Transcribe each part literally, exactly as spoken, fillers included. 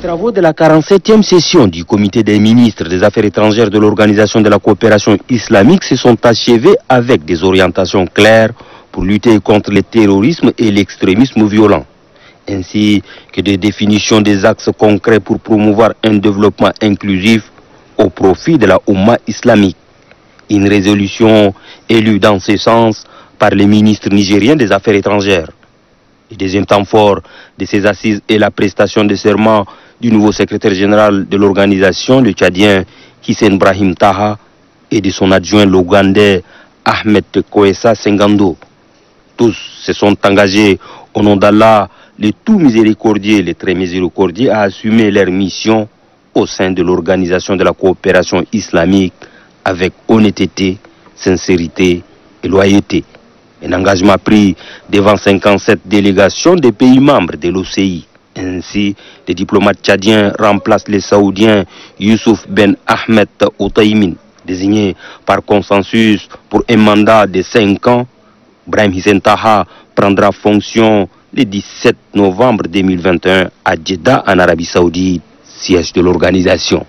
travaux de la quarante-septième session du comité des ministres des Affaires étrangères de l'Organisation de la coopération islamique se sont achevés avec des orientations claires pour lutter contre le terrorisme et l'extrémisme violent, ainsi que des définitions des axes concrets pour promouvoir un développement inclusif au profit de la Oumma islamique. Une résolution élue dans ce sens par les ministres nigériens des Affaires étrangères. Le deuxième temps fort de ces assises est la prestation de serment du nouveau secrétaire général de l'organisation, le Tchadien Hissène Brahim Taha, et de son adjoint l'Ougandais Ahmed Koessa Sengando. Tous se sont engagés au nom d'Allah, le tout miséricordieux, le très miséricordieux, à assumer leur mission au sein de l'Organisation de la coopération islamique avec honnêteté, sincérité et loyauté. Un engagement pris devant cinquante-sept délégations des pays membres de l'O C I. Ainsi, les diplomates tchadiens remplacent les Saoudiens Youssouf Ben Ahmed Otaïmin, désigné par consensus pour un mandat de cinq ans. Brahim Hissène Taha prendra fonction le dix-sept novembre deux mille vingt et un à Jeddah en Arabie Saoudite, siège de l'organisation.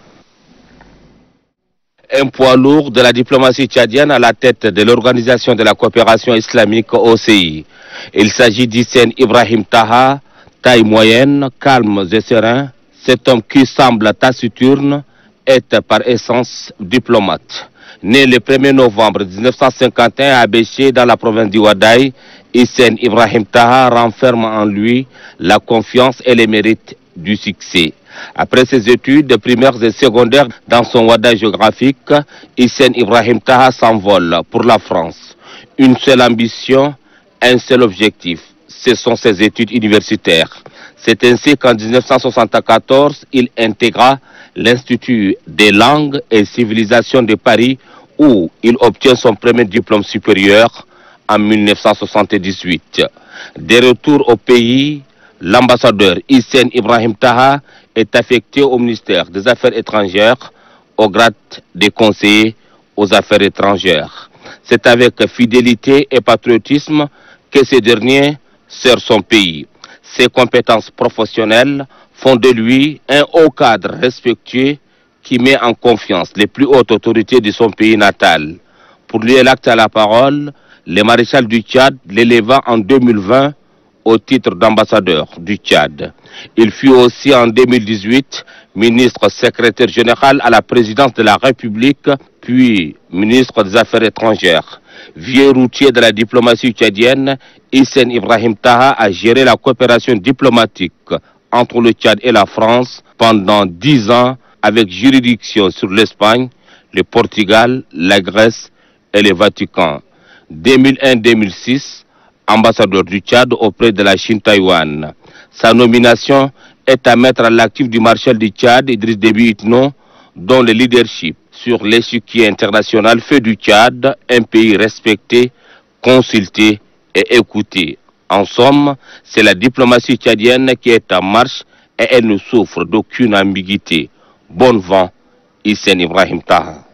Un poids lourd de la diplomatie tchadienne à la tête de l'Organisation de la coopération islamique O C I. Il s'agit d'Hissène Ibrahim Taha, taille moyenne, calme et serein. Cet homme qui semble taciturne est par essence diplomate. Né le premier novembre mille neuf cent cinquante et un à Béché dans la province du Ouaddaï, Hissène Ibrahim Taha renferme en lui la confiance et les mérites du succès. Après ses études primaires et secondaires dans son Ouaddaï géographique, Hissène Ibrahim Taha s'envole pour la France. Une seule ambition, un seul objectif, ce sont ses études universitaires. C'est ainsi qu'en mille neuf cent soixante-quatorze, il intégra l'Institut des langues et civilisations de Paris où il obtient son premier diplôme supérieur en mille neuf cent soixante-dix-huit. De retour au pays, l'ambassadeur Hissène Ibrahim Taha est affecté au ministère des Affaires étrangères au grade de conseiller aux affaires étrangères. C'est avec fidélité et patriotisme que ce dernier sert son pays. Ses compétences professionnelles font de lui un haut cadre respectueux qui met en confiance les plus hautes autorités de son pays natal. Pour lui, l'acte à la parole, le maréchal du Tchad l'éleva en deux mille vingt au titre d'ambassadeur du Tchad. Il fut aussi en deux mille dix-huit ministre secrétaire général à la présidence de la République, puis ministre des Affaires étrangères. Vieux routier de la diplomatie tchadienne, Hissène Ibrahim Taha a géré la coopération diplomatique entre le Tchad et la France pendant dix ans avec juridiction sur l'Espagne, le Portugal, la Grèce et le Vatican. deux mille un à deux mille six, ambassadeur du Tchad auprès de la Chine-Taïwan. Sa nomination est à mettre à l'actif du marshal du Tchad, Idriss Déby Itno, dont le leadership sur l'échiquier international fait du Tchad un pays respecté, consulté et écouté. En somme, c'est la diplomatie tchadienne qui est en marche et elle ne souffre d'aucune ambiguïté. Bon vent, Hissène Ibrahim Taha.